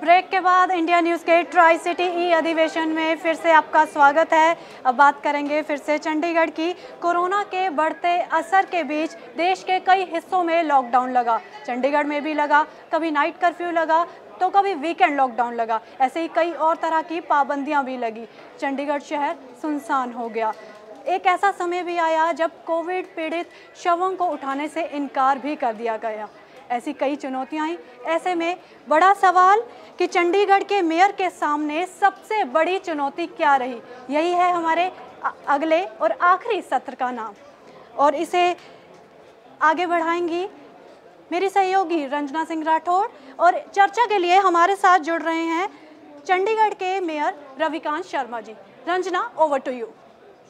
Break के बाद India news के ट्राई सिटी ई अधिवेशन में फिर से आपका स्वागत है। अब बात करेंगे फिर से चंडीगढ़ की। कोरोना के बढ़ते असर के बीच देश के कई हिस्सों में लॉकडाउन लगा। चंडीगढ़ में भी लगा, कभी नाइट कर्फ्यू लगा तो कभी वीकेंड लॉकडाउन लगा। ऐसे ही कई और तरह की पाबंदियां भी लगी। चंडीगढ़ शहर सुनसान हो गया। एक ऐसा समय भी आया जब कोविड पीड़ित शवों को उठाने से इनकार भी कर दिया गया। ऐसी कई चुनौतियां आई। ऐसे में बड़ा सवाल कि चंडीगढ़ के मेयर के सामने सबसे बड़ी चुनौती क्या रही, यही है हमारे अगले और आखिरी सत्र का नाम। और इसे आगे बढ़ाएंगी मेरी सहयोगी रंजना सिंह राठौड़। और चर्चा के लिए हमारे साथ जुड़ रहे हैं चंडीगढ़ के mayor Ravikant Sharma ji. Ranjana, over to you.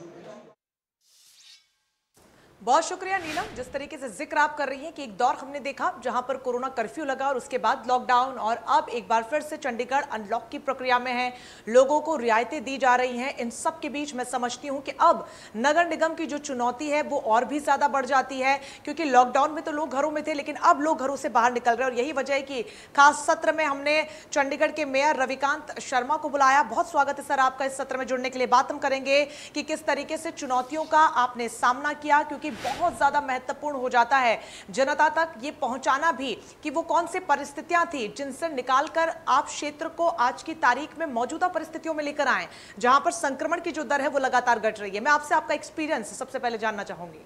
बहुत शुक्रिया नीलम। जिस तरीके से जिक्र आप कर रही हैं कि एक दौर हमने देखा जहां पर कोरोना कर्फ्यू लगा और उसके बाद लॉकडाउन, और अब एक बार फिर से चंडीगढ़ अनलॉक की प्रक्रिया में है, लोगों को रियायतें दी जा रही हैं। इन सब के बीच मैं समझती हूं कि अब नगर निगम की जो चुनौती है वो और भी ज्यादा बढ़ जाती है, क्योंकि लॉकडाउन में तो लोग घरों में थे लेकिन अब लोग घरों से बाहर निकल रहे हैं। और यही वजह है कि खास सत्र में हमने चंडीगढ़ के मेयर रविकांत शर्मा को बुलाया। बहुत स्वागत है सर आपका इस सत्र में जुड़ने के लिए। बात हम करेंगे कि किस तरीके से चुनौतियों का आपने सामना किया, क्योंकि बहुत ज्यादा महत्वपूर्ण हो जाता है जनता तक ये पहुंचाना भी कि वो कौन सी परिस्थितियां थी जिनसे निकालकर आप क्षेत्र को आज की तारीख में मौजूदा परिस्थितियों में लेकर आए, जहां पर संक्रमण की जो दर है वो लगातार घट रही है। मैं आपसे आपका एक्सपीरियंस सबसे पहले जानना चाहूंगी।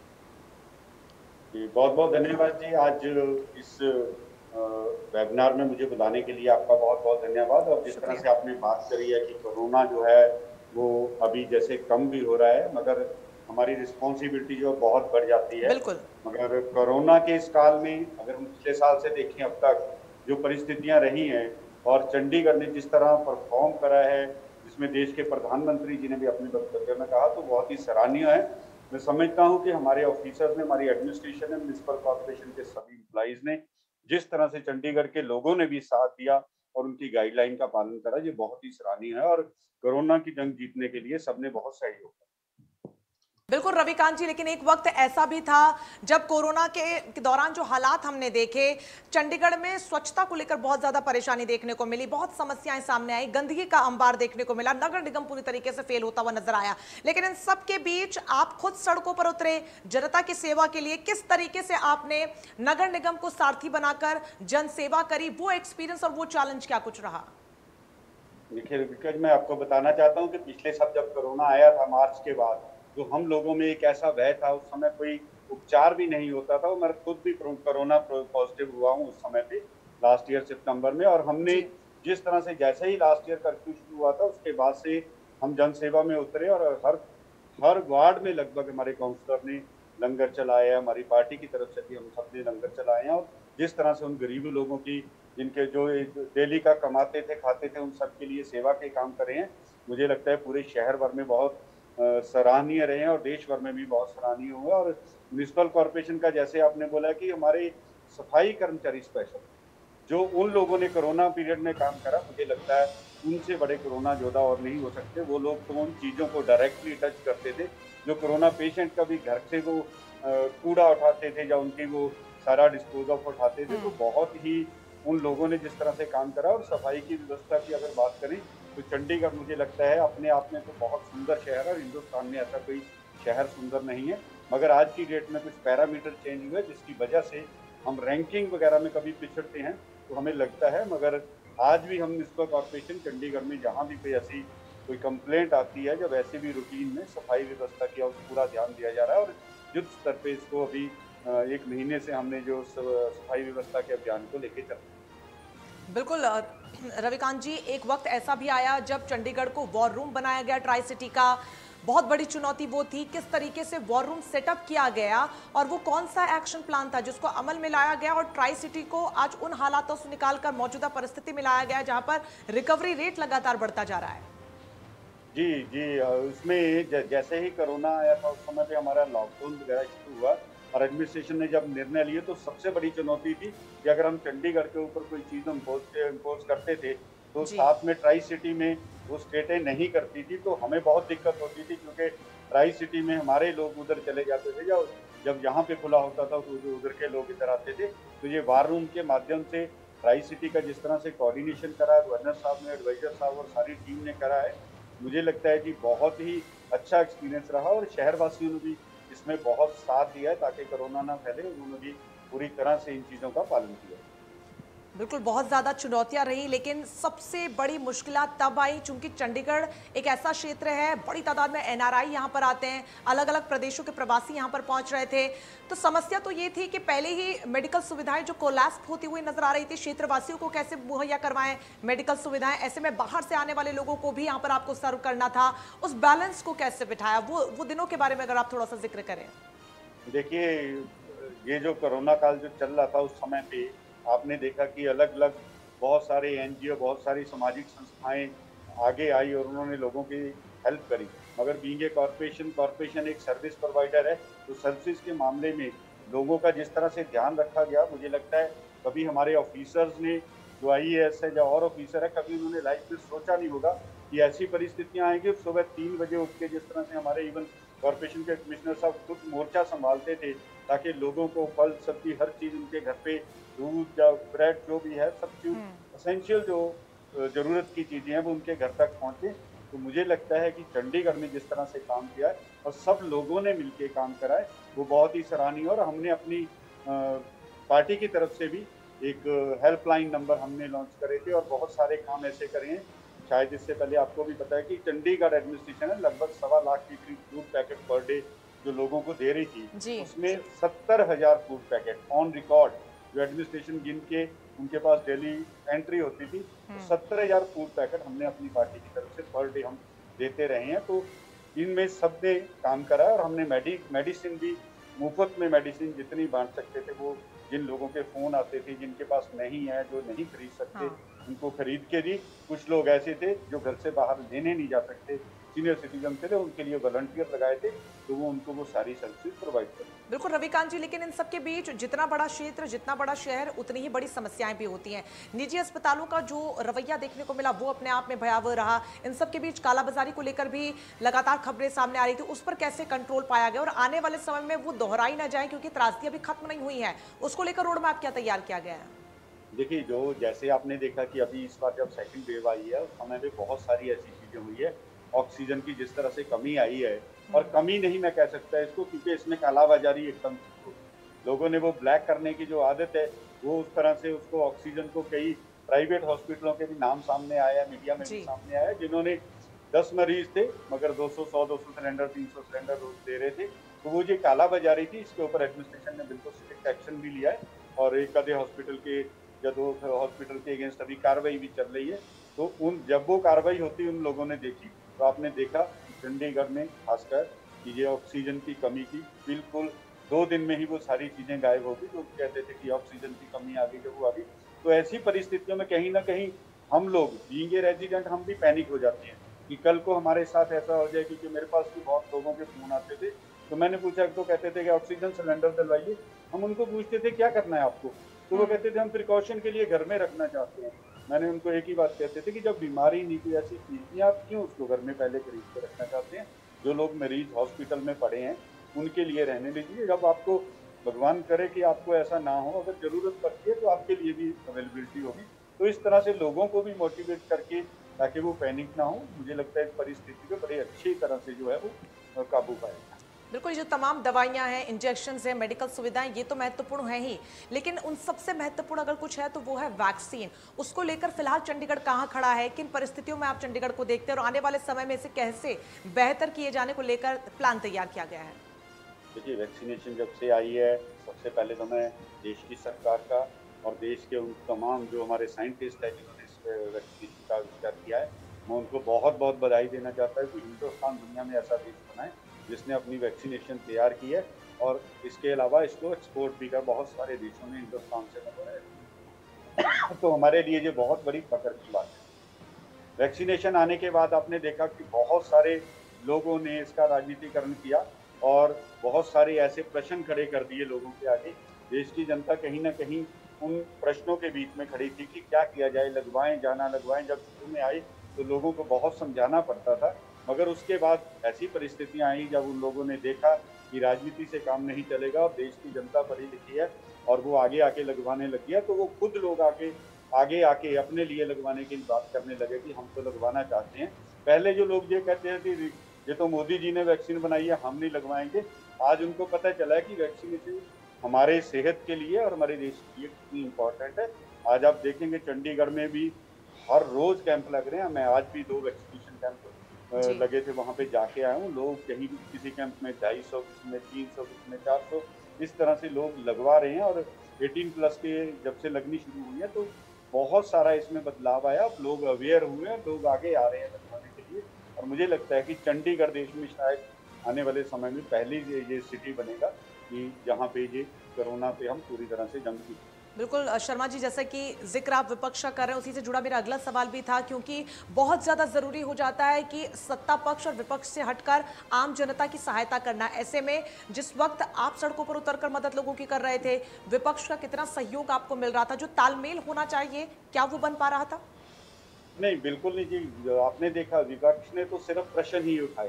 बहुत बहुत धन्यवाद जी। आज इस वेबिनार में मुझे बुलाने के लिए आपका बहुत बहुत धन्यवाद। और जिस तरह से आपने बात करी है कि कोरोना जो है वो अभी जैसे कम भी हो रहा है, मगर हमारी रिस्पॉन्सिबिलिटी जो बहुत बढ़ जाती है। बिल्कुल। मगर कोरोना के इस काल में अगर हम पिछले साल से देखें अब तक जो परिस्थितियां रही हैं और चंडीगढ़ ने जिस तरह परफॉर्म करा है, जिसमें देश के प्रधानमंत्री जी ने भी अपने वक्तव्य में कहा, तो बहुत ही सराहनीय है। मैं समझता हूं कि हमारे ऑफिसर्स ने, हमारी एडमिनिस्ट्रेशन ने, म्युनिसिपल कॉर्पोरेशन के सभी एम्प्लॉइज ने जिस तरह से चंडीगढ़ के लोगों ने भी साथ दिया और उनकी गाइडलाइन का पालन करा, ये बहुत ही सराहनीय है। और कोरोना की जंग जीतने के लिए सबने बहुत सहयोग किया। बिल्कुल रविकांत जी, लेकिन एक वक्त ऐसा भी था जब कोरोना के दौरान जो हालात हमने देखे, चंडीगढ़ में स्वच्छता को लेकर बहुत ज्यादा परेशानी देखने को मिली, बहुत समस्याएं सामने आई, गंदगी का अंबार देखने को मिला, नगर निगम पूरी तरीके से फेल होता हुआ नजर आया। लेकिन इन सब के बीच आप खुद सड़कों पर उतरे जनता की सेवा के लिए। किस तरीके से आपने नगर निगम को सारथी बनाकर जन सेवा करी, वो एक्सपीरियंस और वो चैलेंज क्या कुछ रहा? देखिए, मैं आपको बताना चाहता हूँ कि पिछले साल जब कोरोना आया था मार्च के बाद, तो हम लोगों में एक ऐसा भय था, उस समय कोई उपचार भी नहीं होता था। मैं खुद भी कोरोना पॉजिटिव हुआ हूँ उस समय पे, लास्ट ईयर सितंबर में। और हमने जिस तरह से, जैसे ही लास्ट ईयर कर्फ्यू शुरू हुआ था, उसके बाद से हम जन सेवा में उतरे और हर वार्ड में लगभग हमारे काउंसलर ने लंगर चलाए हैं, हमारी पार्टी की तरफ से भी हम सब ने लंगर चलाए हैं। और जिस तरह से उन गरीब लोगों की, जिनके जो डेली का कमाते थे खाते थे, उन सब के लिए सेवा के काम करे हैं, मुझे लगता है पूरे शहर भर में बहुत सराहनीय रहे हैं और देश भर में भी बहुत सराहनीय हुए। और म्युनिसिपल कॉर्पोरेशन का, जैसे आपने बोला कि हमारे सफाई कर्मचारी स्पेशल, जो उन लोगों ने कोरोना पीरियड में काम करा, मुझे लगता है उनसे बड़े कोरोना योद्धा और नहीं हो सकते। वो लोग तो उन चीज़ों को डायरेक्टली टच करते थे, जो कोरोना पेशेंट का भी घर से वो कूड़ा उठाते थे या उनकी वो सारा डिस्पोज ऑफ उठाते थे। तो बहुत ही उन लोगों ने जिस तरह से काम करा। और सफाई की व्यवस्था की अगर बात करें तो चंडीगढ़, मुझे लगता है अपने आप में तो बहुत सुंदर शहर है और हिंदुस्तान में ऐसा कोई शहर सुंदर नहीं है। मगर आज की डेट में कुछ पैरामीटर चेंज हुए जिसकी वजह से हम रैंकिंग वगैरह में कभी पिछड़ते हैं, तो हमें लगता है। मगर आज भी हम म्युनिसिपल कॉर्पोरेशन चंडीगढ़ में जहाँ भी कोई कंप्लेंट आती है, जब ऐसे भी रूटीन में सफाई व्यवस्था की पूरा ध्यान दिया जा रहा है। और युद्ध स्तर पे इसको अभी 1 महीने से हमने जो सफाई व्यवस्था के अभियान को लेके चल रहे हैं। बिल्कुल रविकांत जी, एक वक्त ऐसा भी आया जब चंडीगढ़ को वॉर रूम बनाया गया ट्राई सिटी का। बहुत बड़ी चुनौती वो थी किस तरीके से वॉर रूम सेटअप किया गया और वो कौन सा एक्शन प्लान था जिसको अमल में लाया गया और ट्राई सिटी को आज उन हालातों से निकालकर मौजूदा परिस्थिति में लाया गया जहां पर रिकवरी रेट लगातार बढ़ता जा रहा है। जी जी, उसमें जैसे ही कोरोना आया था उस समय पे हमारा लॉकडाउन वगैरह शुरू हुआ और एडमिनिस्ट्रेशन ने जब निर्णय लिए, तो सबसे बड़ी चुनौती थी कि अगर हम चंडीगढ़ के ऊपर कोई चीज़ इम्पोज करते थे तो साथ में ट्राई सिटी में वो स्टेटें नहीं करती थी, तो हमें बहुत दिक्कत होती थी। क्योंकि ट्राई सिटी में हमारे लोग उधर चले जाते थे, जब यहाँ पे खुला होता था तो उधर के लोग इधर आते थे। तो ये वार रूम के माध्यम से ट्राई सिटी का जिस तरह से कोऑर्डिनेशन करा, गवर्नर साहब ने, एडवाइजर साहब और सारी टीम ने करा है, मुझे लगता है कि बहुत ही अच्छा एक्सपीरियंस रहा और शहरवासियों ने भी इसमें बहुत साथ दिया है ताकि कोरोना ना फैले। उन्होंने भी पूरी तरह से इन चीज़ों का पालन किया। बिल्कुल, बहुत ज़्यादा चुनौतियां रही, लेकिन सबसे बड़ी मुश्किलात तब आई चूंकि चंडीगढ़ एक ऐसा क्षेत्र है, बड़ी तादाद में एनआरआई यहां पर आते हैं, अलग अलग प्रदेशों के प्रवासी यहां पर पहुंच रहे थे। तो समस्या तो ये थी कि पहले ही मेडिकल सुविधाएं जो कोलैप्स होती हुई नजर आ रही थी, क्षेत्रवासियों को कैसे मुहैया करवाएं मेडिकल सुविधाएं, ऐसे में बाहर से आने वाले लोगों को भी यहाँ पर आपको सर्व करना था, उस बैलेंस को कैसे बिठाया, वो दिनों के बारे में अगर आप थोड़ा सा जिक्र करें। देखिए, ये जो कोरोना काल जो चल रहा था उस समय पे आपने देखा कि अलग अलग बहुत सारे एनजीओ, बहुत सारी सामाजिक संस्थाएं आगे आई और उन्होंने लोगों की हेल्प करी। मगर बीइंग ए कॉरपोरेशन एक सर्विस प्रोवाइडर है, तो सर्विस के मामले में लोगों का जिस तरह से ध्यान रखा गया, मुझे लगता है कभी हमारे ऑफिसर्स ने, जो आईएएस है या और ऑफिसर है, कभी उन्होंने लाइफ में सोचा नहीं होगा कि ऐसी परिस्थितियां आएंगी। सुबह 3 बजे उठ के जिस तरह से हमारे इवन कॉरपोरेशन के कमिश्नर साहब खुद मोर्चा संभालते थे ताकि लोगों को फल सब्जी हर चीज उनके घर पे, दूध या ब्रेड जो भी है, सब चीज एसेंशियल जो जरूरत की चीजें हैं वो उनके घर तक पहुंचे। तो मुझे लगता है कि चंडीगढ़ में जिस तरह से काम किया है और सब लोगों ने मिलकर काम करा है, वो बहुत ही सराहनीय। और हमने अपनी पार्टी की तरफ से भी एक हेल्पलाइन नंबर हमने लॉन्च करे थे और बहुत सारे काम ऐसे करे हैं। शायद इससे पहले आपको भी पता है कि चंडीगढ़ एडमिनिस्ट्रेशन है लगभग 1.25 लाख के करीब फूड पैकेट पर डे जो लोगों को दे रही थी, उसमें 70,000 फूड पैकेट ऑन रिकॉर्ड जो एडमिनिस्ट्रेशन जिनके उनके पास डेली एंट्री होती थी, तो 70,000 फूड पैकेट हमने अपनी पार्टी की तरफ से पर डे हम देते रहे हैं। तो इनमें सब ने काम करा और हमने मेडिसिन भी मुफ्त में, मेडिसिन जितनी बांट सकते थे वो जिन लोगों के फोन आते थे, जिनके पास नहीं है, जो नहीं खरीद सकते, उनको खरीद के दी। कुछ लोग ऐसे थे जो घर से बाहर लेने नहीं जा सकते, सीनियर सिटीजन थे, उनके लिए वॉलंटियर लगाए थे, तो वो उनको वो सारी सर्विसेज प्रोवाइड कर। बिल्कुल रविकांत जी, लेकिन इन सब के बीच जितना बड़ा क्षेत्र, जितना बड़ा शहर, उतनी ही बड़ी समस्याएं भी होती हैं। निजी अस्पतालों का जो रवैया देखने को मिला वो अपने आप में भयावह रहा। इन सब के बीच कालाबाजारी को लेकर भी लगातार खबरें सामने आ रही थी, उस पर कैसे कंट्रोल पाया गया और आने वाले समय में वो दोहराई ना जाए, क्योंकि त्रासदी अभी खत्म नहीं हुई है, उसको लेकर रोड मैप क्या तैयार किया गया है? देखिए, जो जैसे आपने देखा कि अभी इस बार जब सेकंड वेव आई है उस समय में बहुत सारी ऐसी चीजें हुई है, ऑक्सीजन की जिस तरह से कमी आई है, और कमी नहीं मैं कह सकता इसको, क्योंकि इसमें कालाबाजारी एकदम, लोगों ने वो ब्लैक करने की जो आदत है वो उस तरह से उसको ऑक्सीजन को कई प्राइवेट हॉस्पिटलों के भी नाम सामने आया, मीडिया में भी सामने आया, जिन्होंने 10 मरीज थे मगर 200, 100, 200 सिलेंडर, 300 सिलेंडर रोज दे रहे थे। तो वो जो कालाबाजारी थी, इसके ऊपर एडमिनिस्ट्रेशन ने बिल्कुल स्ट्रिक्ट एक्शन भी लिया है और एक आधे हॉस्पिटल के या 2 हॉस्पिटल के अगेंस्ट अभी कार्रवाई भी चल रही है। तो जब वो कार्रवाई होती उन लोगों ने देखी, तो आपने देखा चंडीगढ़ में खासकर कि ये ऑक्सीजन की कमी की बिल्कुल 2 दिन में ही वो सारी चीजें गायब हो गई। लोग कहते थे कि ऑक्सीजन की कमी आ गई, जब वो आ गई तो ऐसी परिस्थितियों में कहीं ना कहीं हम लोग बीइंग ए रेजिडेंट हम भी पैनिक हो जाते हैं कि कल को हमारे साथ ऐसा हो जाए। क्योंकि मेरे पास भी बहुत लोगों के फोन आते थे, तो मैंने पूछा, तो कहते थे कि ऑक्सीजन सिलेंडर डलवाइए। हम उनको पूछते थे क्या करना है आपको, तो वो कहते थे हम प्रिकॉशन के लिए घर में रखना चाहते हैं। मैंने उनको एक ही बात कहते थे कि जब बीमारी नहीं कोई ऐसी चीज थी, आप क्यों उसको घर में पहले खरीद के रखना चाहते हैं? जो लोग मरीज हॉस्पिटल में पड़े हैं उनके लिए रहने दीजिए, जब आपको भगवान करे कि आपको ऐसा ना हो, अगर जरूरत पड़ती है तो आपके लिए भी अवेलेबिलिटी होगी। तो इस तरह से लोगों को भी मोटिवेट करके ताकि वो पैनिक ना हो, मुझे लगता है इस परिस्थिति को बड़े अच्छी तरह से जो है वो काबू पाएगा। बिल्कुल, जो तमाम दवाइयां हैं, इंजेक्शन हैं, मेडिकल सुविधाएं, ये तो महत्वपूर्ण है ही, लेकिन उन सबसे महत्वपूर्ण अगर कुछ है तो वो है वैक्सीन। उसको लेकर फिलहाल चंडीगढ़ कहां खड़ा है, किन परिस्थितियों में आप चंडीगढ़ को देखते हैं और आने वाले समय में इसे कैसे बेहतर किए जाने को लेकर प्लान तैयार किया गया है? देखिए, वैक्सीनेशन जब से आई है, सबसे पहले तो मैं देश की सरकार का और देश के उन तमाम जो हमारे साइंटिस्ट हैं जिन्होंने इस वैक्सीनेशन का आविष्कार किया है, मैं उनको बहुत बहुत बधाई देना चाहता हूँ कि हिंदुस्तान दुनिया में ऐसा देश बना है जिसने अपनी वैक्सीनेशन तैयार की है और इसके अलावा इसको एक्सपोर्ट भी कर बहुत सारे देशों ने हिंदुस्तान से मंगवाया। तो हमारे लिए ये बहुत बड़ी फख्र की बात है। वैक्सीनेशन आने के बाद आपने देखा कि बहुत सारे लोगों ने इसका राजनीतिकरण किया और बहुत सारे ऐसे प्रश्न खड़े कर दिए लोगों के आगे। देश की जनता कहीं ना कहीं उन प्रश्नों के बीच में खड़ी थी कि क्या किया जाए, लगवाएं जाना लगवाएं। जब शुरू में आई तो लोगों को बहुत समझाना पड़ता था, मगर उसके बाद ऐसी परिस्थितियां आई जब उन लोगों ने देखा कि राजनीति से काम नहीं चलेगा और देश की जनता पढ़ी लिखी है और वो आगे आके लगवाने लग गया, तो वो खुद लोग आके आगे आके अपने लिए लगवाने की बात करने लगे कि हम तो लगवाना चाहते हैं। पहले जो लोग ये कहते हैं कि ये तो मोदी जी ने वैक्सीन बनाई है, हम नहीं लगवाएंगे, आज उनको पता चला है कि वैक्सीनेशन हमारे सेहत के लिए और हमारे देश के लिए कितनी इम्पोर्टेंट है। आज आप देखेंगे चंडीगढ़ में भी हर रोज कैंप लग रहे हैं। मैं आज भी 2 वैक्सीनेशन कैंप लगे थे, वहां पे जाके आया हूँ। लोग कहीं भी किसी कैंप में 250, किसी में 300, किसी में 400, इस तरह से लोग लगवा रहे हैं। और 18+ के जब से लगनी शुरू हुई है तो बहुत सारा इसमें बदलाव आया। अब लोग अवेयर हुए हैं, लोग आगे आ रहे हैं लगवाने के लिए। और मुझे लगता है कि चंडीगढ़ देश में शायद आने वाले समय में पहली ये सिटी बनेगा कि जहाँ पे ये कोरोना पे हम पूरी तरह से जंग की। बिल्कुल शर्मा जी, जैसे कि जिक्र आप विपक्ष का कर रहे हैं, उसी से जुड़ा मेरा अगला सवाल भी था, क्योंकि बहुत ज्यादा जरूरी हो जाता है कि सत्ता पक्ष और विपक्ष से हटकर आम जनता की सहायता करना। ऐसे में जिस वक्त आप सड़कों पर उतरकर मदद लोगों की कर रहे थे, विपक्ष का कितना सहयोग आपको मिल रहा था? जो तालमेल होना चाहिए, क्या वो बन पा रहा था? नहीं, बिल्कुल नहीं जी। आपने देखा विपक्ष ने तो सिर्फ प्रश्न ही उठाए।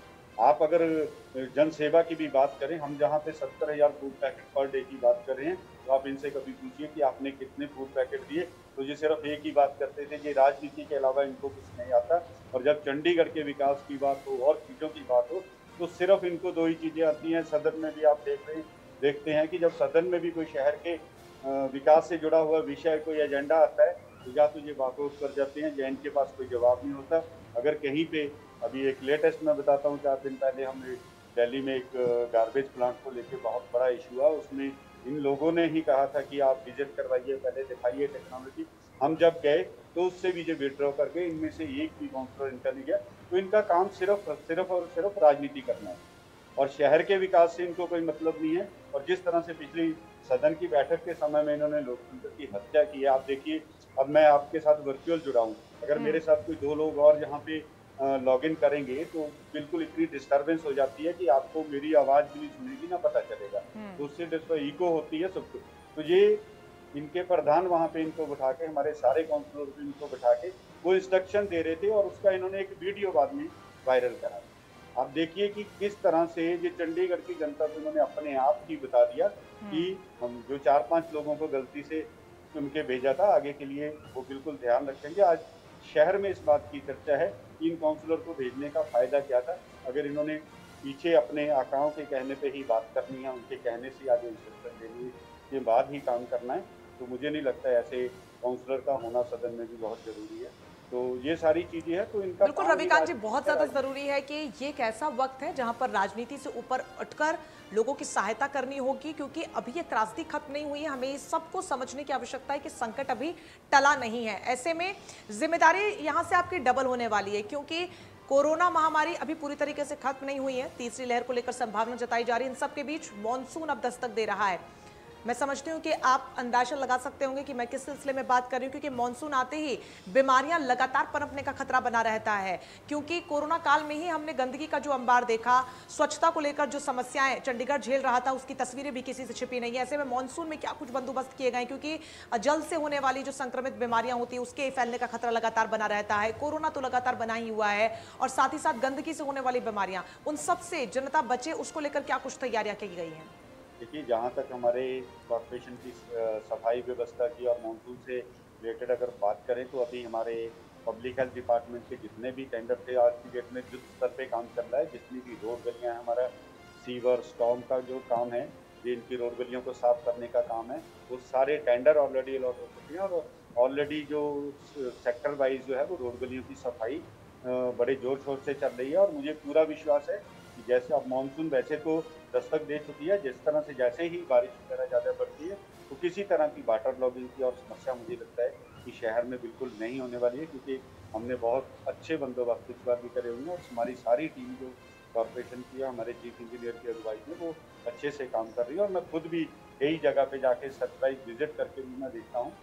आप अगर जन सेवा की भी बात करें, हम जहाँ पे 70,000 फूड पैकेट पर डे की बात कर रहे हैं, तो आप इनसे कभी पूछिए कि आपने कितने फूड पैकेट दिए, तो ये सिर्फ एक ही बात करते थे, ये राजनीति के अलावा इनको कुछ नहीं आता। और जब चंडीगढ़ के विकास की बात हो और चीज़ों की बात हो, तो सिर्फ इनको 2 ही चीज़ें आती हैं। सदन में भी आप देखते हैं कि जब सदन में भी कोई शहर के विकास से जुड़ा हुआ विषय, कोई एजेंडा आता है, तो या तो ये वाकआउट कर जाते हैं या इनके पास कोई जवाब नहीं होता। अगर कहीं पे अभी एक लेटेस्ट मैं बताता हूँ, 4 दिन पहले हमने दिल्ली में एक गार्बेज प्लांट को लेके बहुत बड़ा इशू हुआ। उसमें इन लोगों ने ही कहा था कि आप विजिट करवाइए, पहले दिखाइए टेक्नोलॉजी। हम जब गए तो उससे भी ये विड्रॉ कर गए। इनमें से एक भी काउंसलर इनका नहीं गया। तो इनका काम सिर्फ और सिर्फ राजनीति करना है और शहर के विकास से इनको कोई मतलब नहीं है। और जिस तरह से पिछली सदन की बैठक के समय में इन्होंने लोकतंत्र की हत्या की है, आप देखिए। अब मैं आपके साथ वर्चुअल जुड़ा हूँ, अगर मेरे साथ कोई 2 लोग और यहाँ पे लॉगिन करेंगे तो बिल्कुल इतनी डिस्टर्बेंस हो जाती है कि आपको मेरी आवाज भी नहीं सुनेगी, ना पता चलेगा। तो उससे इको होती है सब कुछ। तो ये इनके प्रधान वहाँ पे इनको बिठा के, हमारे सारे काउंसलर को इनको बिठा के वो इंस्ट्रक्शन दे रहे थे और उसका इन्होंने एक वीडियो बाद में वायरल करा। आप देखिए कि किस तरह से ये चंडीगढ़ की जनता को इन्होंने अपने आप ही बता दिया कि हम जो 4-5 लोगों को गलती से उनके भेजा था, आगे के लिए वो बिल्कुल ध्यान रखेंगे। आज शहर में इस बात की चर्चा है कि इन काउंसलर को भेजने का फायदा क्या था। अगर इन्होंने पीछे अपने आकाओं के कहने पे ही बात करनी है, उनके कहने से आगे इंस्ट्रक्शन देने के बाद ही काम करना है, तो मुझे नहीं लगता ऐसे काउंसलर का होना सदन में भी बहुत जरूरी है। तो ये सारी चीजें हैं, तो इनका बिल्कुल रविकांत जी, बहुत ज्यादा जरूरी है कि ये एक ऐसा वक्त है जहां पर राजनीति से ऊपर उठकर लोगों की सहायता करनी होगी, क्योंकि अभी ये त्रासदी खत्म नहीं हुई है। हमें इस सबको समझने की आवश्यकता है कि संकट अभी टला नहीं है। ऐसे में जिम्मेदारी यहां से आपकी डबल होने वाली है, क्योंकि कोरोना महामारी अभी पूरी तरीके से खत्म नहीं हुई है। तीसरी लहर को लेकर संभावना जताई जा रही है। इन सबके बीच मॉनसून अब दस्तक दे रहा है। मैं समझती हूँ कि आप अंदाजा लगा सकते होंगे कि मैं किस सिलसिले में बात कर रही हूँ, क्योंकि मॉनसून आते ही बीमारियां लगातार पनपने का खतरा बना रहता है। क्योंकि कोरोना काल में ही हमने गंदगी का जो अंबार देखा, स्वच्छता को लेकर जो समस्याएं चंडीगढ़ झेल रहा था, उसकी तस्वीरें भी किसी से छिपी नहीं है। ऐसे में मॉनसून में क्या कुछ बंदोबस्त किए गए, क्योंकि जल से होने वाली जो संक्रमित बीमारियां होती है उसके फैलने का खतरा लगातार बना रहता है। कोरोना तो लगातार बना ही हुआ है, और साथ ही साथ गंदगी से होने वाली बीमारियां, उन सब से जनता बचे, उसको लेकर क्या कुछ तैयारियां की गई हैं? देखिए, जहाँ तक हमारे कॉर्पोरेशन की सफाई व्यवस्था की और मानसून से रिलेटेड अगर बात करें, तो अभी हमारे पब्लिक हेल्थ डिपार्टमेंट के जितने भी टेंडर थे आज की डेट में युद्ध स्तर पे काम चल रहा है। जितनी भी रोड गलियाँ हैं, हमारा सीवर स्टॉर्म का जो काम है, ये इनकी रोड गलियों को साफ करने का काम है, वो सारे टेंडर ऑलरेडी अलॉट हो चुके हैं। और ऑलरेडी जो सेक्टर वाइज जो है वो रोड गलियों की सफाई बड़े जोर शोर से चल रही है। और मुझे पूरा विश्वास है कि जैसे अब मानसून वैसे तो दस्तक दे चुकी है, जिस तरह से जैसे ही बारिश वगैरह ज़्यादा बढ़ती है, तो किसी तरह की वाटर लॉगिंग की और समस्या मुझे लगता है कि शहर में बिल्कुल नहीं होने वाली है, क्योंकि हमने बहुत अच्छे बंदोबस्त इस बार भी करे हुए हैं। और हमारी सारी टीम जो कॉर्पोरेशन की है, हमारे चीफ इंजीनियर की एडवाइस में, वो अच्छे से काम कर रही है। और मैं खुद भी कई जगह पे जाके सरप्राइज विजिट करके भी मैं देखता हूँ।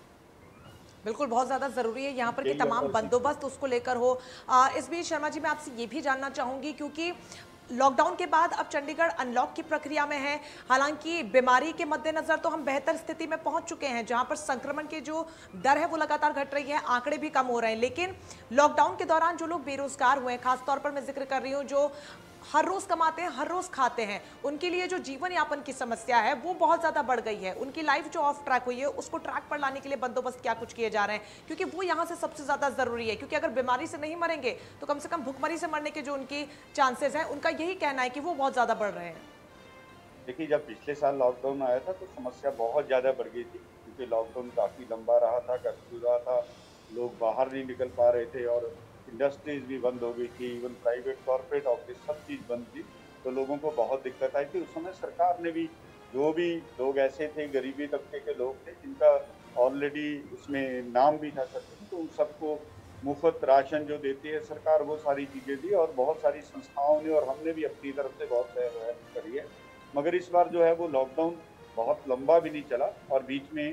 बिल्कुल, बहुत ज़्यादा ज़रूरी है यहाँ पर कि तमाम बंदोबस्त उसको लेकर हो। इस बीच शर्मा जी, मैं आपसे ये भी जानना चाहूँगी, क्योंकि लॉकडाउन के बाद अब चंडीगढ़ अनलॉक की प्रक्रिया में है। हालांकि बीमारी के मद्देनजर तो हम बेहतर स्थिति में पहुंच चुके हैं, जहां पर संक्रमण की जो दर है वो लगातार घट रही है, आंकड़े भी कम हो रहे हैं। लेकिन लॉकडाउन के दौरान जो लोग बेरोजगार हुए हैं, खासतौर पर मैं जिक्र कर रही हूँ जो हर रोज कमाते हैं, हर रोज खाते हैं, उनके लिए जो जीवन यापन की समस्या है वो बहुत ज्यादा बढ़ गई है। उनकी लाइफ जो ऑफ ट्रैक हुई है उसको ट्रैक पर लाने के लिए बंदोबस्त क्या कुछ किए जा रहे हैं, क्योंकि वो यहाँ से सबसे ज्यादा जरूरी है। क्योंकि अगर बीमारी से नहीं मरेंगे तो कम से कम भुखमरी से मरने के जो उनकी चांसेस हैं, उनका यही कहना है कि वो बहुत ज्यादा बढ़ रहे हैं। देखिए, जब पिछले साल लॉकडाउन आया था तो समस्या बहुत ज़्यादा बढ़ गई थी, क्योंकि लॉकडाउन काफ़ी लंबा रहा था, कर्फ्यू रहा था, लोग बाहर नहीं निकल पा रहे थे और इंडस्ट्रीज भी बंद हो गई थी, इवन प्राइवेट कॉर्पोरेट ऑफिस सब चीज़ बंद थी। तो लोगों को बहुत दिक्कत आई थी। उस समय सरकार ने भी, जो भी लोग ऐसे थे गरीबी तबके के लोग थे जिनका ऑलरेडी उसमें नाम भी था सरकार, तो उन सबको मुफ्त राशन जो देती है सरकार, वो सारी चीज़ें दी और बहुत सारी संस्थाओं ने और हमने भी अपनी तरफ से बहुत हेल्प करी है। मगर इस बार जो है वो लॉकडाउन बहुत लंबा भी नहीं चला और बीच में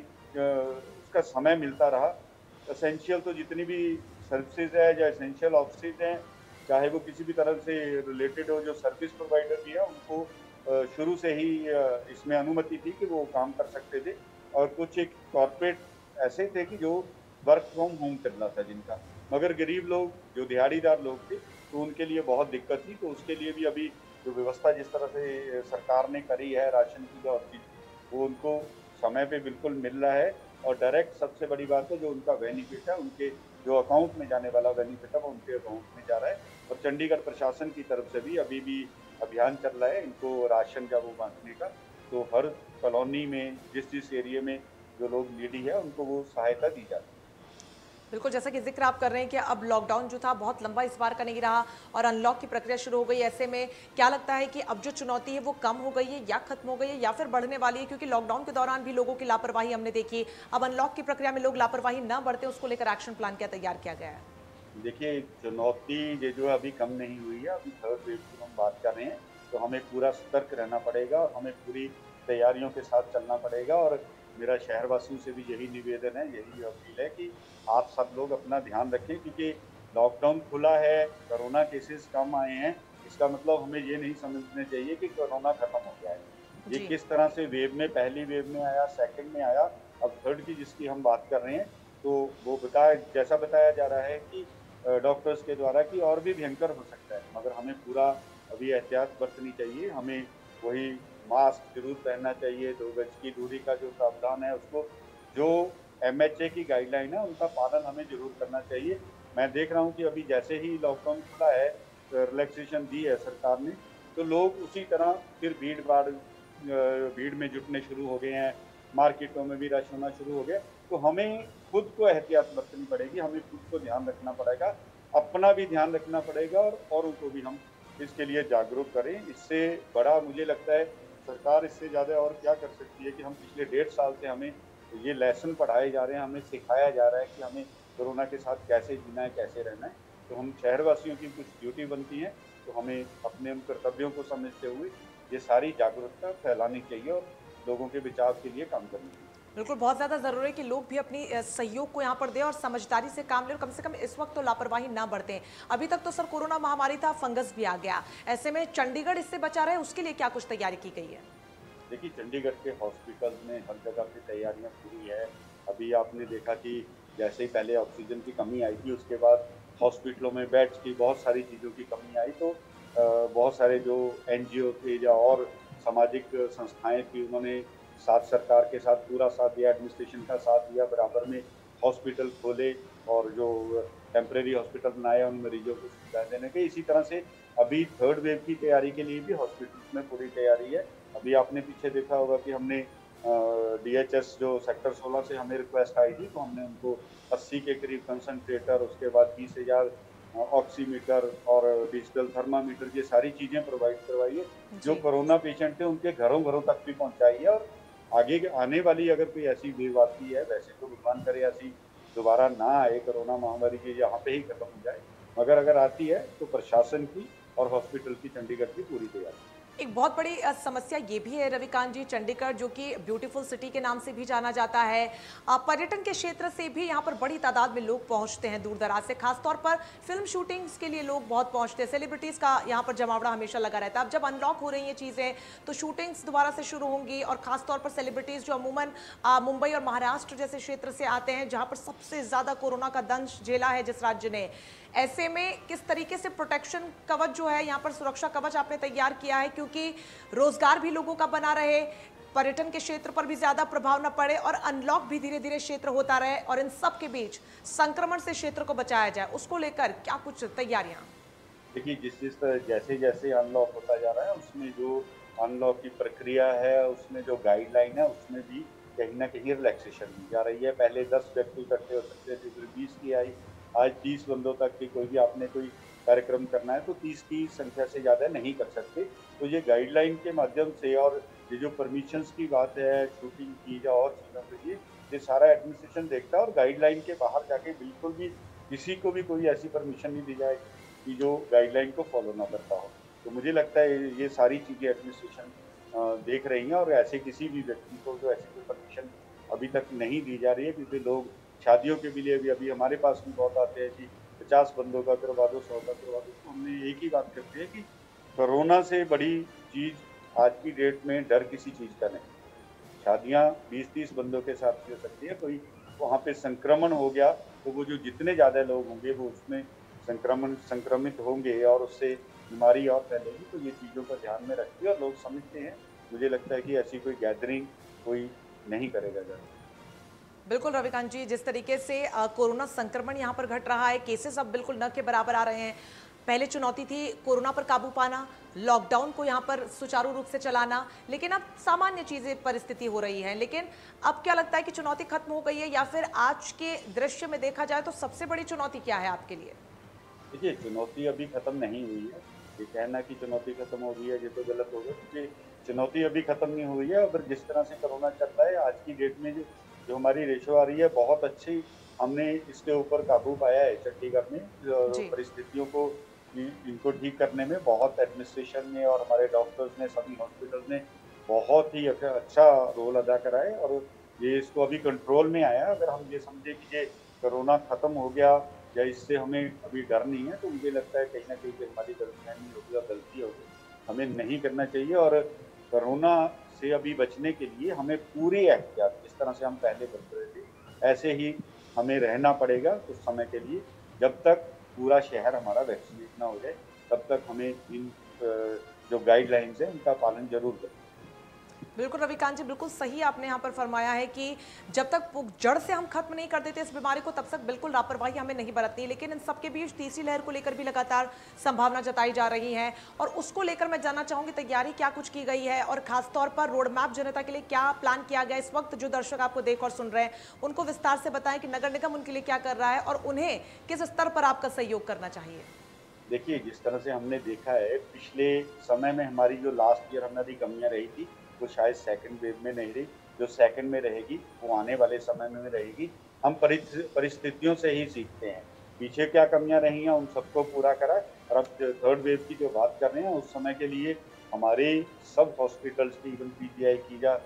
उसका समय मिलता रहा। एसेंशियल तो जितनी भी सर्विसेज है या एसेंशियल ऑफिसेज हैं, चाहे वो किसी भी तरह से रिलेटेड हो, जो सर्विस प्रोवाइडर भी है उनको शुरू से ही इसमें अनुमति थी कि वो काम कर सकते थे। और कुछ एक कॉर्पोरेट ऐसे थे कि जो वर्क फ्रॉम होम करना था जिनका, मगर गरीब लोग जो दिहाड़ीदार लोग थे तो उनके लिए बहुत दिक्कत थी। तो उसके लिए भी अभी जो व्यवस्था जिस तरह से सरकार ने करी है राशन की और चीज, वो उनको समय पे बिल्कुल मिल रहा है। और डायरेक्ट सबसे बड़ी बात है, जो उनका बेनिफिट है, उनके जो अकाउंट में जाने वाला बेनिफिट है वो उनके अकाउंट में जा रहा है। और चंडीगढ़ प्रशासन की तरफ से भी अभी भी अभियान चल रहा है इनको राशन का वो बांटने का। तो हर कॉलोनी में जिस जिस एरिया में जो लोग नीडी है उनको वो सहायता दी जाती है। बिल्कुल, जैसा कि जिक्र आप कर रहे हैं कि अब लॉकडाउन जो था बहुत लंबा इस बार का नहीं रहा और अनलॉक की प्रक्रिया शुरू हो गई। ऐसे में क्या लगता है कि अब जो चुनौती है वो कम हो गई है या खत्म हो गई है या फिर बढ़ने वाली है? क्योंकि लॉकडाउन के दौरान भी लोगों की लापरवाही हमने देखी। अब अनलॉक की प्रक्रिया में लोग लापरवाही न बरतें, उसको लेकर एक्शन प्लान क्या तैयार किया गया है? देखिए, चुनौती ये जो है अभी कम नहीं हुई है। अभी थर्ड वेव की हम बात कर रहे हैं, तो हमें पूरा सतर्क रहना पड़ेगा और हमें पूरी तैयारियों के साथ चलना पड़ेगा। और मेरा शहरवासियों से भी यही निवेदन है, यही अपील है कि आप सब लोग अपना ध्यान रखें, क्योंकि लॉकडाउन खुला है, कोरोना केसेस कम आए हैं, इसका मतलब हमें ये नहीं समझना चाहिए कि कोरोना खत्म हो गया है। ये जी। किस तरह से वेव में, पहली वेव में आया, सेकंड में आया, अब थर्ड की जिसकी हम बात कर रहे हैं, तो वो जैसा बताया जा रहा है कि डॉक्टर्स के द्वारा कि और भी भयंकर हो सकता है। मगर हमें पूरा अभी एहतियात बरतनी चाहिए। हमें वही मास्क जरूर पहनना चाहिए, 2 गज की दूरी का जो प्रावधान है उसको, जो एमएचए की गाइडलाइन है उनका पालन हमें जरूर करना चाहिए। मैं देख रहा हूँ कि अभी जैसे ही लॉकडाउन खुला है, रिलैक्सेशन दी है सरकार ने, तो लोग उसी तरह फिर भीड़ में जुटने शुरू हो गए हैं, मार्केटों में भी रश होना शुरू हो गया। तो हमें खुद को एहतियात बरतनी पड़ेगी, हमें खुद को ध्यान रखना पड़ेगा, अपना भी ध्यान रखना पड़ेगा और औरों को भी हम इसके लिए जागरूक करें। इससे बड़ा मुझे लगता है सरकार इससे ज़्यादा और क्या कर सकती है कि हम पिछले 1.5 साल से हमें ये लेसन पढ़ाए जा रहे हैं, हमें सिखाया जा रहा है कि हमें कोरोना के साथ कैसे जीना है, कैसे रहना है। तो हम शहरवासियों की कुछ ड्यूटी बनती है, तो हमें अपने उन कर्तव्यों को समझते हुए ये सारी जागरूकता फैलानी चाहिए और लोगों के बचाव के लिए काम करना चाहिए। बिल्कुल, बहुत ज़्यादा ज़रूरी है कि लोग भी अपनी सहयोग को यहाँ पर दें और समझदारी से काम लें और कम से कम इस वक्त तो लापरवाही ना बरतें। अभी तक तो सर कोरोना महामारी था, फंगस भी आ गया। ऐसे में चंडीगढ़ इससे बचा रहे, उसके लिए क्या कुछ तैयारी की गई है? देखिए, चंडीगढ़ के हॉस्पिटल्स में हर जगह पे तैयारियां पूरी है। अभी आपने देखा कि जैसे ही पहले ऑक्सीजन की कमी आई थी, उसके बाद हॉस्पिटलों में बेड्स की, बहुत सारी चीज़ों की कमी आई। तो बहुत सारे जो एनजीओ थे या और सामाजिक संस्थाएं थी, उन्होंने साथ सरकार के साथ पूरा साथ दिया, एडमिनिस्ट्रेशन का साथ दिया, बराबर में हॉस्पिटल खोले और जो टेम्परेरी हॉस्पिटल बनाए उन मरीजों को सुविधा देने के। इसी तरह से अभी थर्ड वेव की तैयारी के लिए भी हॉस्पिटल्स में पूरी तैयारी है। अभी आपने पीछे देखा होगा कि हमने डीएचएस जो सेक्टर 16 से हमें रिक्वेस्ट आई थी, तो हमने उनको 80 के करीब कंसंट्रेटर, उसके बाद 20,000 ऑक्सीमीटर और डिजिटल थर्मामीटर, ये सारी चीजें प्रोवाइड करवाई है, जो कोरोना पेशेंट थे उनके घरों घरों तक भी पहुंचाई है। और आगे आने वाली अगर कोई ऐसी वेव आती है, वैसे तो भगवान करे ऐसी दोबारा ना आए कोरोना महामारी की, यहाँ पे ही खत्म हो जाए, मगर अगर आती है तो प्रशासन की और हॉस्पिटल की, चंडीगढ़ की पूरी तैयारी। एक बहुत बड़ी समस्या ये भी है रविकांत जी, चंडीगढ़ जो कि ब्यूटीफुल सिटी के नाम से भी जाना जाता है, पर्यटन के क्षेत्र से भी यहाँ पर बड़ी तादाद में लोग पहुँचते हैं दूर दराज से, खासतौर पर फिल्म शूटिंग्स के लिए लोग बहुत पहुँचते हैं, सेलिब्रिटीज़ का यहाँ पर जमावड़ा हमेशा लगा रहता है। अब जब अनलॉक हो रही हैं चीज़ें तो शूटिंग्स दोबारा से शुरू होंगी और खासतौर पर सेलिब्रिटीज़ जो अमूमन मुंबई और महाराष्ट्र जैसे क्षेत्र से आते हैं जहाँ पर सबसे ज़्यादा कोरोना का दंश झेला है जिस राज्य ने, ऐसे में किस तरीके से प्रोटेक्शन कवच जो है यहाँ पर सुरक्षा कवच आपने तैयार किया है, क्योंकि रोजगार भी लोगों का बना रहे, पर्यटन के क्षेत्र पर भी ज्यादा प्रभाव न पड़े और अनलॉक भी धीरे धीरे क्षेत्र होता रहे और इन सब के बीच संक्रमण से क्षेत्र को बचाया जाए, उसको लेकर क्या कुछ तैयारियां? देखिए, जिस जैसे जैसे अनलॉक होता जा रहा है उसमें जो अनलॉक की प्रक्रिया है, उसमें जो गाइडलाइन है उसमें भी कहीं ना कहीं रिलैक्सेशन दी जा रही है। पहले 10 व्यक्ति इकट्ठे हो सकते थे, फिर 20 की आई, आज 30 बंदों तक की कोई भी आपने कोई कार्यक्रम करना है तो 30 की संख्या से ज़्यादा नहीं कर सकते। तो ये गाइडलाइन के माध्यम से और ये जो परमिशंस की बात है शूटिंग की या और चीज़ों के लिए, ये सारा एडमिनिस्ट्रेशन देखता है और गाइडलाइन के बाहर जाके बिल्कुल भी किसी को भी कोई ऐसी परमिशन नहीं दी जाएगी कि जो गाइडलाइन को फॉलो ना करता हो। तो मुझे लगता है ये सारी चीज़ें एडमिनिस्ट्रेशन देख रही हैं और ऐसे किसी भी व्यक्ति को जो ऐसी कोई परमिशन अभी तक नहीं दी जा रही है, क्योंकि लोग शादियों के लिए भी अभी हमारे पास भी बहुत आते हैं कि 50 बंदों का करवा दो, 100 का करवा दो। तो हमने एक ही बात करते हैं कि कोरोना से बड़ी चीज़ आज की डेट में डर किसी चीज़ का नहीं। शादियाँ 20-30 बंदों के साथ भी हो सकती है, कोई वहाँ पे संक्रमण हो गया तो वो जो जितने ज़्यादा लोग होंगे वो उसमें संक्रमित होंगे और उससे बीमारी और फैलेगी। तो ये चीज़ों का ध्यान में रखिए और लोग समझते हैं। मुझे लगता है कि ऐसी कोई गैदरिंग कोई नहीं करेगा ज़्यादा। बिल्कुल रविकांत जी, जिस तरीके से कोरोना संक्रमण यहाँ पर घट रहा है, केसेस अब बिल्कुल न के बराबर आ रहे हैं। पहले चुनौती थी कोरोना पर काबू पाना, लॉकडाउन को यहाँ पर सुचारू रूप से चलाना, लेकिन अब सामान्य चीजें परिस्थिति हो रही है। लेकिन अब क्या लगता है कि चुनौती खत्म हो गई है या फिर आज के दृश्य में देखा जाए तो सबसे बड़ी चुनौती क्या है आपके लिए? देखिए, चुनौती अभी खत्म नहीं हुई है। ये कहना कि चुनौती खत्म हो गई है ये तो गलत होगा, क्योंकि चुनौती अभी खत्म नहीं हुई है। अगर जिस तरह से कोरोना चल रहा है आज की डेट में जो जो हमारी रेशो आ रही है बहुत अच्छी, हमने इसके ऊपर काबू पाया है चंडीगढ़ में। जी। परिस्थितियों को इनको ठीक करने में बहुत एडमिनिस्ट्रेशन ने और हमारे डॉक्टर्स ने, सभी हॉस्पिटल्स ने बहुत ही अच्छा रोल अदा करा है और ये इसको अभी कंट्रोल में आया। अगर हम ये समझे कि ये कोरोना खत्म हो गया या इससे हमें अभी डर नहीं है, तो मुझे लगता है कहीं ना कहीं हमारी गलतफहमी होगी और गलती होगी, हमें नहीं करना चाहिए। और कोरोना से अभी बचने के लिए हमें पूरी एहतियात, जिस तरह से हम पहले बच रहे थे ऐसे ही हमें रहना पड़ेगा कुछ समय के लिए। जब तक पूरा शहर हमारा वैक्सीनेट ना हो जाए तब तक हमें इन जो गाइडलाइंस हैं उनका पालन जरूर करें। बिल्कुल रविकांत जी, बिल्कुल सही आपने यहाँ पर फरमाया है कि जब तक वो जड़ से हम खत्म नहीं कर देते इस बीमारी को तब तक बिल्कुल लापरवाही हमें नहीं बरतनी। लेकिन इन सबके बीच तीसरी लहर को लेकर भी लगातार संभावना जताई जा रही है और उसको लेकर मैं जानना चाहूंगी तैयारी क्या कुछ की गई है और खासतौर पर रोड मैप जनता के लिए क्या प्लान किया गया इस वक्त। जो दर्शक आपको देख और सुन रहे हैं उनको विस्तार से बताएं कि नगर निगम उनके लिए क्या कर रहा है और उन्हें किस स्तर पर आपका सहयोग करना चाहिए। देखिए, जिस तरह से हमने देखा है पिछले समय में हमारी जो लास्ट ईयर हमारी कमियां रही थी वो शायद सेकंड वेव में नहीं रही, जो सेकंड में रहेगी वो आने वाले समय में रहेगी। हम परिस्थितियों से ही सीखते हैं, पीछे क्या कमियां रही हैं उन सबको पूरा करा। और अब थर्ड वेव की जो बात कर रहे हैं उस समय के लिए हमारे सब हॉस्पिटल्स की, इवन पीजीआई की या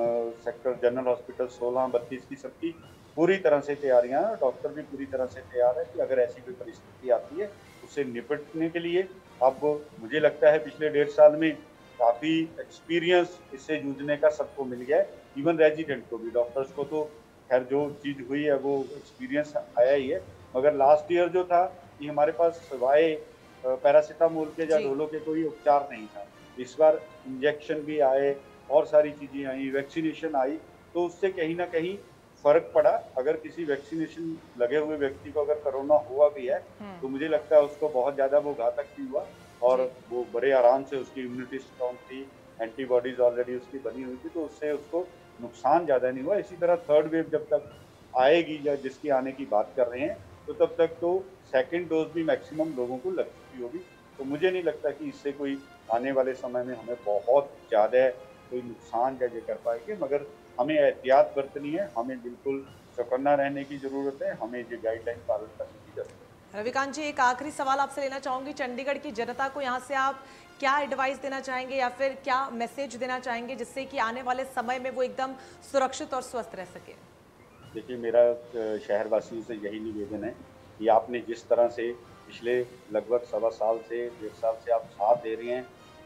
सेक्टर जनरल हॉस्पिटल 16-32 की सबकी पूरी तरह से तैयारियां हैं। डॉक्टर भी पूरी तरह से तैयार है कि अगर ऐसी कोई परिस्थिति आती है उससे निपटने के लिए। अब मुझे लगता है पिछले 1.5 साल में काफ़ी एक्सपीरियंस इससे जूझने का सबको मिल गया है, इवन रेजिडेंट को भी। डॉक्टर्स को तो खैर जो चीज़ हुई है वो एक्सपीरियंस आया ही है, मगर लास्ट ईयर जो था कि हमारे पास सिवाय पैरासीटामोल के या डोलो के कोई उपचार नहीं था। इस बार इंजेक्शन भी आए और सारी चीज़ें आई, वैक्सीनेशन आई, तो उससे कहीं ना कहीं फर्क पड़ा। अगर किसी वैक्सीनेशन लगे हुए व्यक्ति को अगर कोरोना हुआ भी है तो मुझे लगता है उसको बहुत ज़्यादा वो घातक नहीं हुआ और वो बड़े आराम से, उसकी इम्यूनिटी स्ट्रॉन्ग थी, एंटीबॉडीज ऑलरेडी उसकी बनी हुई थी, तो उससे उसको नुकसान ज़्यादा नहीं हुआ। इसी तरह थर्ड वेव जब तक आएगी या जिसकी आने की बात कर रहे हैं तो तब तक तो सेकेंड डोज भी मैक्सिमम लोगों को लग चुकी होगी। तो मुझे नहीं लगता कि इससे कोई आने वाले समय में हमें बहुत ज़्यादा कोई नुकसान या ये कर पाएंगे, मगर हमें एहतियात बरतनी है, हमें बिल्कुल चौकन्ना रहने की ज़रूरत है, हमें ये गाइडलाइन पालन करने की ज़रूरत है। रविकांत जी, एक आखिरी सवाल आपसे लेना चाहूंगी। चंडीगढ़ की जनता को यहाँ से आप क्या एडवाइस देना चाहेंगे या फिर क्या मैसेज देना चाहेंगे जिससे कि आने वाले समय में वो एकदम सुरक्षित और स्वस्थ रह सके? देखिए, मेरा शहरवासियों से यही निवेदन है कि आपने जिस तरह से पिछले लगभग 1.25 से 1.5 साल से आप साथ दे रहे हैं,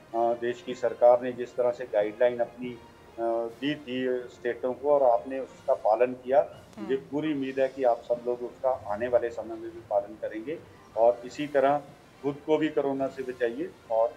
देश की सरकार ने जिस तरह से गाइडलाइन अपनी दी थी स्टेटों को और आपने उसका पालन किया, मुझे पूरी उम्मीद है कि आप सब लोग उसका आने वाले समय में भी पालन करेंगे और इसी तरह खुद को भी कोरोना से बचाइए और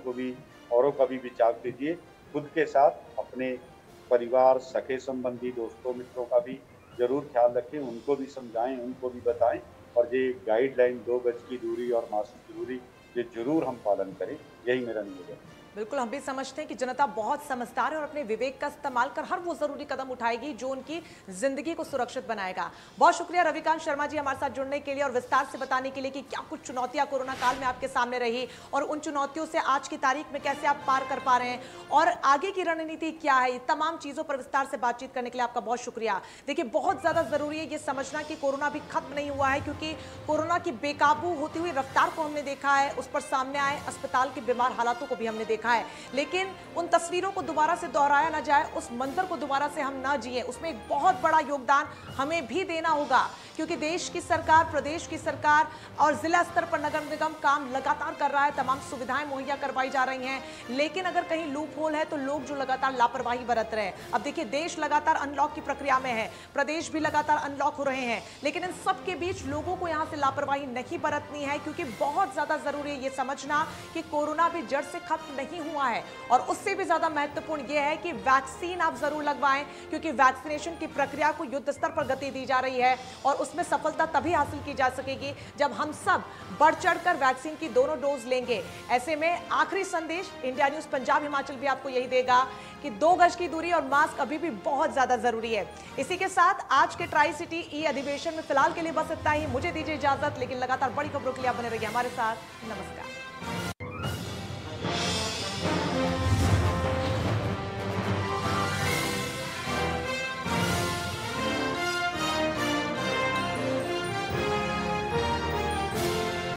औरों का भी बचाव कीजिए। खुद के साथ अपने परिवार, सगे संबंधी, दोस्तों, मित्रों का भी जरूर ख्याल रखें, उनको भी समझाएं, उनको भी बताएं और ये गाइडलाइन 2 गज की दूरी और मास्क की दूरी ये जरूर हम पालन करें, यही मेरा निवेदन है। बिल्कुल, हम भी समझते हैं कि जनता बहुत समझदार है और अपने विवेक का इस्तेमाल कर हर वो जरूरी कदम उठाएगी जो उनकी जिंदगी को सुरक्षित बनाएगा। बहुत शुक्रिया रविकांत शर्मा जी हमारे साथ जुड़ने के लिए और विस्तार से बताने के लिए कि क्या कुछ चुनौतियां कोरोना काल में आपके सामने रही और उन चुनौतियों से आज की तारीख में कैसे आप पार कर पा रहे हैं और आगे की रणनीति क्या है। तमाम चीजों पर विस्तार से बातचीत करने के लिए आपका बहुत शुक्रिया। देखिए, बहुत ज्यादा जरूरी है ये समझना कि कोरोना भी खत्म नहीं हुआ है, क्योंकि कोरोना की बेकाबू होती हुई रफ्तार को हमने देखा है, उस पर सामने आए अस्पताल के बीमार हालातों को भी हमने देखा है, लेकिन उन तस्वीरों को दोबारा से दोहराया ना जाए, उस मंजर को दोबारा से हम ना जिए। उसमें एक बहुत बड़ा योगदान हमें भी देना होगा, क्योंकि देश की सरकार, प्रदेश की सरकार और जिला स्तर पर नगर निगम काम लगातार कर रहा है, तमाम सुविधाएं मुहैया करवाई जा रही हैं, लेकिन अगर कहीं लूप होल है तो लोग जो लगातार लापरवाही बरत रहे हैं। अब देखिए, देश लगातार अनलॉक की प्रक्रिया में है, प्रदेश भी लगातार अनलॉक हो रहे हैं, लेकिन इन सब के बीच लोगों को यहां से लापरवाही नहीं बरतनी है, क्योंकि बहुत ज्यादा जरूरी है ये समझना कि कोरोना भी जड़ से खत्म नहीं हुआ है। और उससे भी ज्यादा महत्वपूर्ण यह है कि वैक्सीन आप जरूर लगवाएं, क्योंकि वैक्सीनेशन की प्रक्रिया को युद्ध स्तर पर गति दी जा रही है और उसमें सफलता तभी हासिल की जा सकेगी जब हम सब बढ़ चढ़कर वैक्सीन की दोनों डोज लेंगे। ऐसे में आखिरी संदेश इंडिया न्यूज पंजाब हिमाचल भी आपको यही देगा कि 2 गज की दूरी और मास्क अभी भी बहुत ज्यादा जरूरी है। इसी के साथ आज के ट्राई सिटी ई अधिवेशन में फिलहाल के लिए बस इतना ही। मुझे दीजिए इजाजत, लेकिन लगातार बड़ी खबरों के लिए आप बने रहिए हमारे साथ। नमस्कार।